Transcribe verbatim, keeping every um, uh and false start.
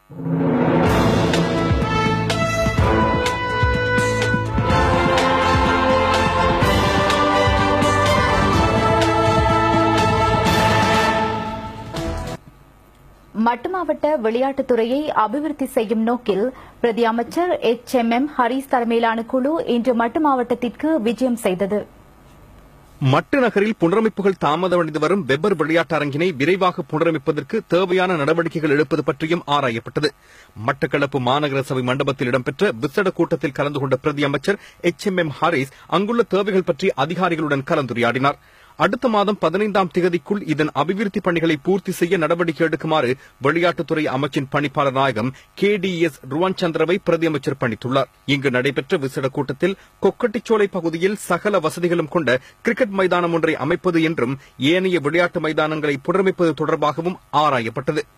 மட்டு மாவட்ட விளையாட்டுத்துறையை அபிவிருத்தி செய்யும் நோக்கில் பிரதி அமைச்சர் எச் எம் எம் ஹரீஸ் தலைமையிலான குழு இன்று மட்டு மாவட்டத்திற்கு விஜயம் செய்தது. மட்டு நகரில் புனரமைப்புகள் தாமதமடைந்து வரும் வெப்பர் விளையாட்டு அரங்கினை விரைவாக புனரமைப்பதற்கு தேவையான நடவடிக்கைகள் எடுப்பது பற்றியும் ஆராயப்பட்டது. மட்டக்களப்பு மாநகர சபை மண்டபத்தில் இடம்பெற்ற விசேட கூட்டத்தில் கலந்து கொண்ட பிரதி அமைச்சர் எச் எம் எம் ஹாரிஸ் அங்குள்ள தேவைகள் பற்றி அதிகாரிகளுடன் கலந்துரையாடினார். அடுத்த மாதம் பதினைந்தாம் தேதிக்குள் இதன் அபிவிருத்தி பணிகளை பூர்த்தி செய்ய நடவடிக்கை எடுக்குமாறு விளையாட்டுத்துறை அமைச்சின் பணிப்பாளர் நாயகம் கே டி எஸ் ருவான் சந்திரவை பிரதி அமைச்சர் பணித்துள்ளார். இங்கு நடைபெற்ற விசேட கூட்டத்தில் கொக்கட்டிச்சோலை பகுதியில் சகல வசதிகளும் கொண்ட கிரிக்கெட் மைதானம் ஒன்றை அமைப்பது என்றும் ஏனைய விளையாட்டு மைதானங்களை புனரமைப்பது தொடர்பாகவும் ஆராயப்பட்டது.